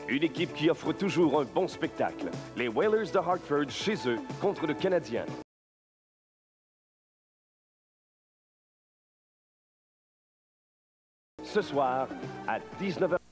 Une équipe qui offre toujours un bon spectacle. Les Whalers de Hartford chez eux contre le Canadien. Ce soir à 19h.